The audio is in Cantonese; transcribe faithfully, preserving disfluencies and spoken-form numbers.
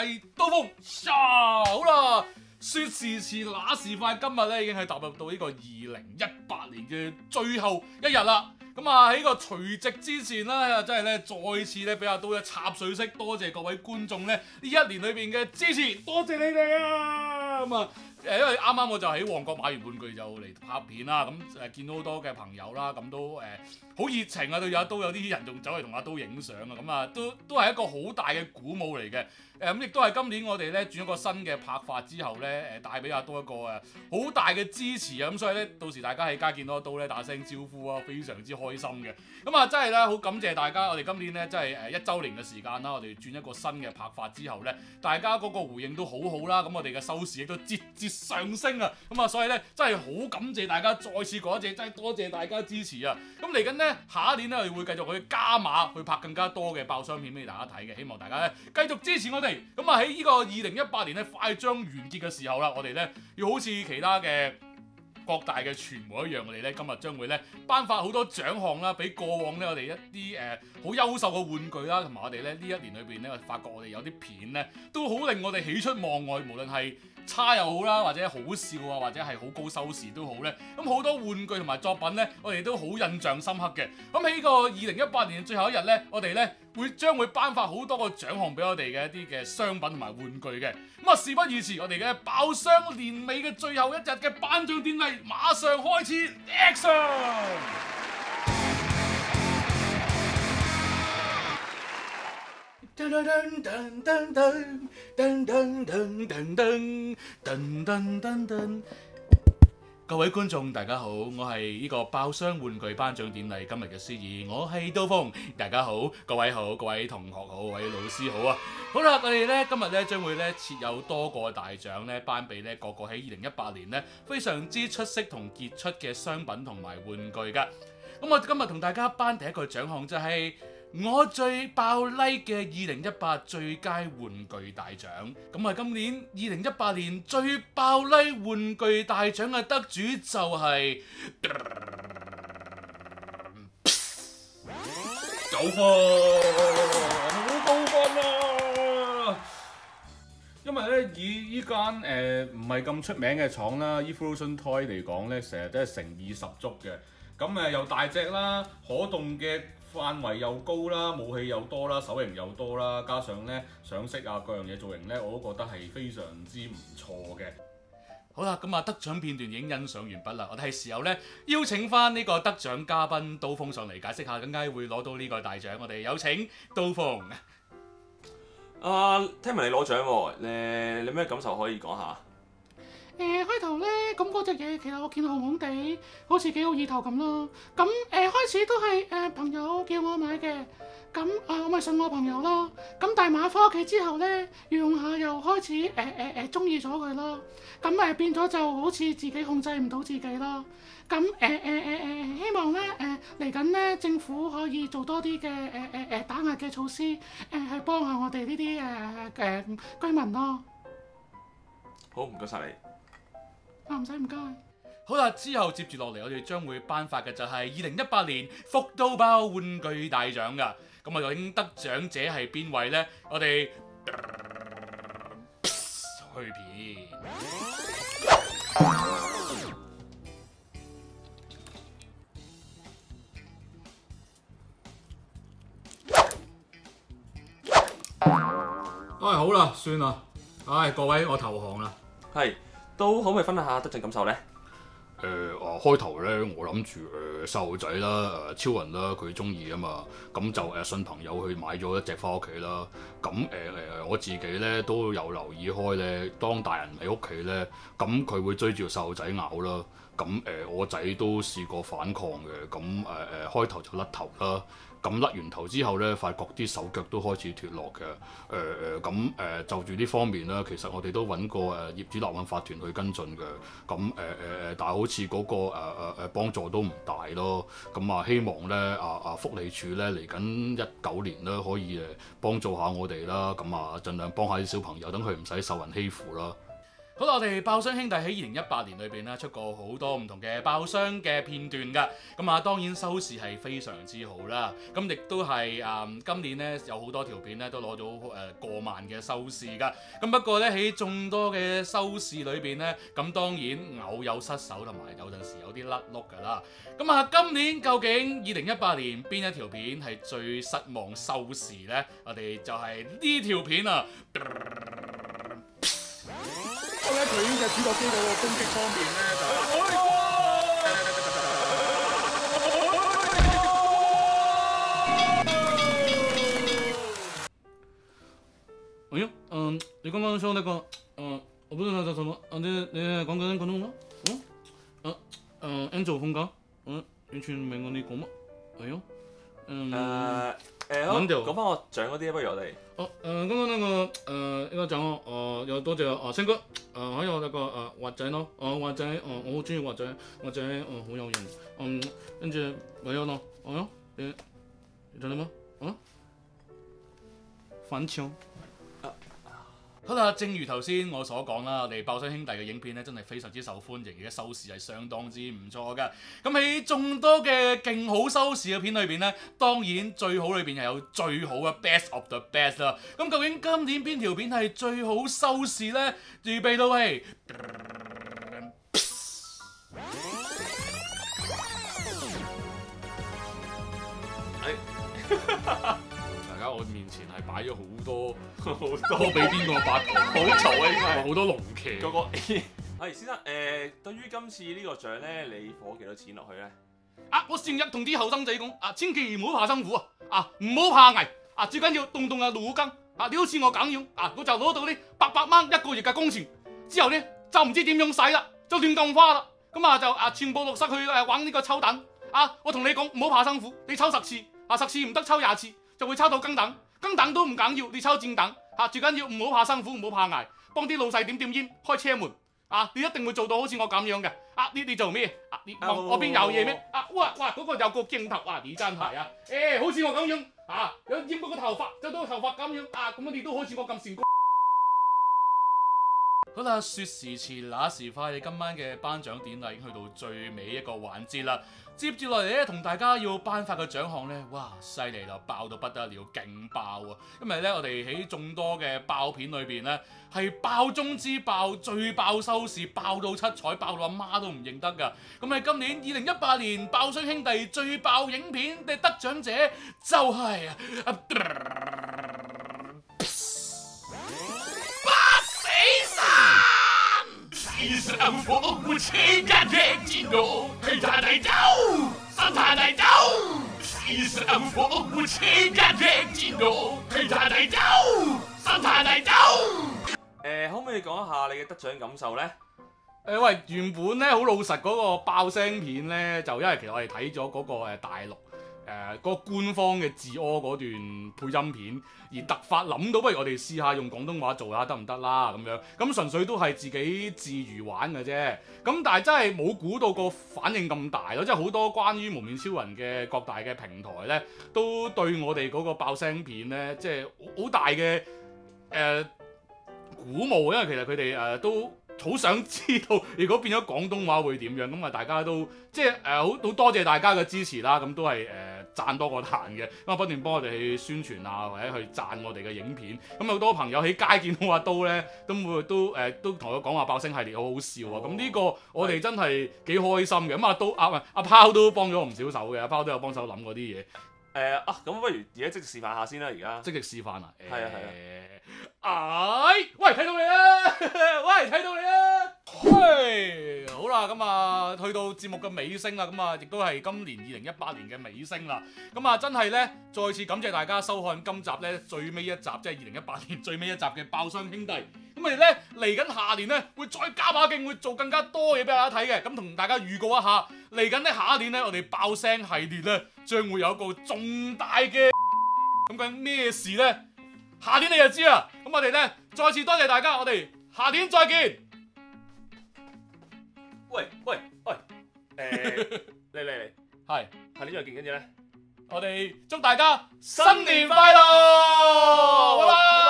係刀鋒。好啦，說時遲那時快，今日咧已經係踏入到呢個二零一八年嘅最後一日啦。咁啊喺個除夕之前咧，真係咧再次咧俾阿刀一插水式，多謝各位觀眾咧呢一年裏邊嘅支持，多謝你哋啊！咁啊誒，因為啱啱我就喺旺角買完玩具就嚟拍片啦，咁誒見到好多嘅朋友啦，咁都誒好熱情啊，對阿刀有啲人仲走嚟同阿刀影相啊，咁啊都都係一個好大嘅鼓舞嚟嘅。誒咁亦都係今年我哋咧轉一個新嘅拍法之後咧，誒帶俾阿刀一個誒好大嘅支持啊！咁所以咧，到時大家喺街見到阿刀咧打聲招呼啊，非常之開心嘅。咁啊，真係咧好感謝大家！我哋今年咧真係誒一週年嘅時間啦，我哋轉一個新嘅拍法之後咧，大家嗰個回應都好好啦。咁我哋嘅收視亦都節節上升啊！咁啊，所以咧真係好感謝大家，再次講一謝，真係多謝大家支持啊！咁嚟緊咧下一年咧，我哋會繼續去加碼去拍更加多嘅爆傷片俾大家睇嘅，希望大家咧繼續支持我哋。咁啊喺呢個二零一八年咧快將完結嘅時候啦，我哋咧要好似其他嘅各大嘅傳媒一樣，我哋咧今日將會咧頒發好多獎項啦，俾過往咧我哋一啲誒好優秀嘅玩具啦，同埋我哋咧呢一年裏邊咧，我發覺我哋有啲片咧都好令我哋喜出望外，無論係差又好啦，或者好笑啊，或者係好高收視都好咧。咁好多玩具同埋作品咧，我哋都好印象深刻嘅。咁喺呢個二零一八年最後一日咧，我哋咧會將會頒發好多個獎項俾我哋嘅一啲嘅商品同埋玩具嘅。咁啊，事不宜遲，我哋嘅爆傷年尾嘅最後一日嘅頒獎典禮馬上開始 ，Action！噔噔噔噔噔噔噔噔噔噔噔噔噔噔。各位觀眾大家好，我係呢個爆傷玩具頒獎典禮今日嘅司儀，我係刀鋒。大家好，各位好，各位同學好，各位老師好啊！好啦，我哋咧今日咧將會咧設有多個大獎咧頒俾咧個個喺二零一八年咧非常之出色同傑出嘅商品同埋玩具噶。咁我今日同大家頒第一個獎項就係我最爆 like 嘅二零一八最佳玩具大獎。咁啊，今年二零一八年最爆 like 玩具大獎嘅得主就係九分，好高分啊！因為咧以依間誒唔係咁出名嘅廠啦，Evolution Toy 嚟講咧，成日都係誠意十足嘅。咁誒又大隻啦，可動嘅範圍又高啦，武器又多啦，手型又多啦，加上咧上色啊各樣嘢造型咧，我都覺得係非常之唔錯嘅。好啦，咁啊得獎片段已經欣賞完畢啦，我哋係時候咧邀請翻呢個得獎嘉賓刀鋒上嚟解釋下點解會攞到呢個大獎。我哋有請刀鋒。 啊，聽聞你攞獎喎，誒，你咩感受可以講下？ 誒、呃、開頭咧，咁嗰隻嘢其實我見紅紅地，好似幾好意頭咁咯。咁誒、呃、開始都係誒、呃、朋友叫我買嘅，咁啊、呃、我咪信我朋友咯。咁但係買翻屋企之後咧，用下又開始誒誒誒中意咗佢咯。咁誒、呃、變咗就好似自己控制唔到自己咯。咁誒誒誒誒希望咧誒嚟緊咧政府可以做多啲嘅誒誒誒打壓嘅措施，誒、呃、去幫下我哋呢啲誒誒居民咯。 好，唔該晒你。 啊，唔使唔該。 好啦，之後接住落嚟，我哋將會頒發嘅就係二零一八年福到爆玩具大獎噶。咁啊，究竟得獎者係邊位呢？我哋去片。唉，好啦，算啦。唉，各位，我投降啦。 係，都可唔可以分享下得獎感受咧？ 誒啊開頭咧，我諗住誒細路仔啦，誒超人啦，佢中意啊嘛，咁就誒信朋友去買咗一隻翻屋企啦。咁誒誒我自己咧都有留意開咧，當大人喺屋企咧，咁佢會追住細路仔咬啦。咁誒、呃、我仔都試過反抗嘅，咁誒誒開頭就甩頭啦。咁甩完頭之後咧，發覺啲手腳都開始脫落嘅。誒誒咁誒就住呢方面啦，其實我哋都揾過誒業主立案法團去跟進嘅。咁誒誒誒，但係好似嗰、那個誒誒誒幫助都唔大咯。咁啊，希望咧啊啊福利署咧嚟緊一九年咧可以誒幫助下我哋啦。咁啊，盡量幫下啲小朋友，等佢唔使受人欺負啦。 好啦，我哋爆雙兄弟喺二零一八年裏邊咧出過好多唔同嘅爆雙嘅片段㗎，咁啊當然收視係非常之好啦，咁亦都係誒、嗯、今年咧有好多條片咧都攞到誒過萬嘅收視㗎，咁不過咧喺眾多嘅收視裏邊咧，咁當然偶有失手同埋有陣時有啲甩碌㗎啦，咁啊今年究竟二零一八年邊一條片係最失望收視咧？我哋就係呢條片啊！ 咧佢嘅主角機嗰個攻擊方面咧就哎呀，嗯，你剛剛說那個，嗯，我不知道叫什麼，啊，你你係講緊廣東話？嗯，啊，嗯 ，Angel 風格，嗯，完全唔明我哋講乜，哎呦，嗯， 誒誒，好， 講講翻我獎嗰啲啊，不如我哋。 哦，誒，剛剛那個誒一個獎哦，誒有多謝啊星哥，誒還有那個誒華仔咯，誒華仔，誒我好中意華仔，華仔誒好有型，嗯，跟住還有咯，哎呦，你你睇到嗎？啊，反槍。好啦，正如頭先我所講啦，我哋爆雙兄弟嘅影片咧真係非常之受歡迎，而且收視係相當之唔錯㗎。咁喺眾多嘅勁好收視嘅片裏邊咧，當然最好裏邊又有最好嘅 best of the best 啦。咁究竟今年邊條片係最好收視咧？預備到係。大家我面前係擺咗好多好多俾邊個八個， 好嘈啊！應該係好多龍騎。 嗰個係先生誒，對於今次呢個獎咧，你火幾多錢落去咧？ 啊！我成日同啲後生仔講啊，千祈唔好怕辛苦啊！啊，唔好怕危啊！最緊要動動啊腦筋啊！你好似我咁樣啊，我就攞到呢八百蚊一個月嘅工錢，之後咧就唔知點樣使啦，就亂咁花啦。咁啊就啊全部落塞去誒玩呢個抽蛋啊！我同你講唔好怕辛苦，你抽十次啊，十次唔得抽廿次。就會抽到更等，更等都唔緊要，你抽戰等嚇，最緊要唔好怕辛苦，唔好怕捱，幫啲老細點點煙，開車門啊！你一定會做到好似我咁樣嘅啊！你你做咩啊？你我我邊有嘢咩？啊哇哇嗰、嗰個有個鏡頭啊！你真係啊！誒、欸，好似我咁樣啊，有染過個頭髮，就到個頭髮咁樣啊！咁你都好似我咁成功。好啦，說時遲那時快，你今晚嘅頒獎典禮已經去到最尾一個環節啦。接住落嚟咧，同大家要頒發嘅獎項咧，哇，犀利啦，爆到不得了，勁爆啊！因為咧，我哋喺眾多嘅爆片裏邊咧，係爆中之爆，最爆收視，爆到七彩，爆到阿媽都唔認得㗎。咁喺今年二零一八年爆雙兄弟最爆影片嘅得獎者就係、是、啊！八死神，世上火會千一隻戰怒，去大地走，生大地走。世上火會千一隻戰怒，去大地走，生大地走。 誒，可唔可以講一下你嘅得獎感受咧？誒、 呃、喂，原本咧好老實嗰個爆聲片咧，就因為其實我哋睇咗嗰個誒大陸誒嗰、呃嗰個官方嘅自屙嗰段配音片，而突發諗到不如我哋試下用廣東話做下得唔得啦咁樣，咁純粹都係自己自娛玩嘅啫。咁但係真係冇估到個反應咁大咯，即係好多關於幪面超人嘅各大嘅平台咧，都對我哋嗰個爆聲片咧，即係好大嘅誒。呃鼓舞，因為其實佢哋誒都好想知道，如果變咗廣東話會點樣，咁啊大家都即係誒好好多謝大家嘅支持啦，咁都係誒、呃、讚多過彈嘅，咁啊不斷幫我哋去宣傳啊，或者去讚我哋嘅影片，咁好多朋友喺街見到阿刀咧，都會都誒、呃、都同佢講話爆聲系列好好笑啊，咁呢、哦、個我哋真係幾開心嘅，咁阿刀阿阿拋都幫咗我唔少手嘅，阿拋都有幫手諗嗰啲嘢。誒、呃、啊，咁不如而家即時示範下先啦，而家即時示範啊！係啊係啊！哎，喂，睇到你啦！喂，睇到你啦！喂，好啦，咁啊，去到節目嘅尾聲啦，咁啊，亦都係今年二零一八年嘅尾聲啦。咁啊，真係咧，再次感謝大家收看今集咧最尾一集，即係二零一八年最尾一集嘅爆雙兄弟。咁我哋咧嚟緊下年咧會再加把勁，會做更加多嘢俾大家睇嘅。咁同大家預告一下，嚟緊咧下一年咧，我哋爆聲系列咧將會有一個重大嘅咁緊咩事咧？下年你就知啦。咁我哋咧再次多謝大家，我哋下年再見。 喂喂喂，誒嚟嚟嚟，係下年再見，跟住咧， 我哋祝大家新年快樂，拜拜。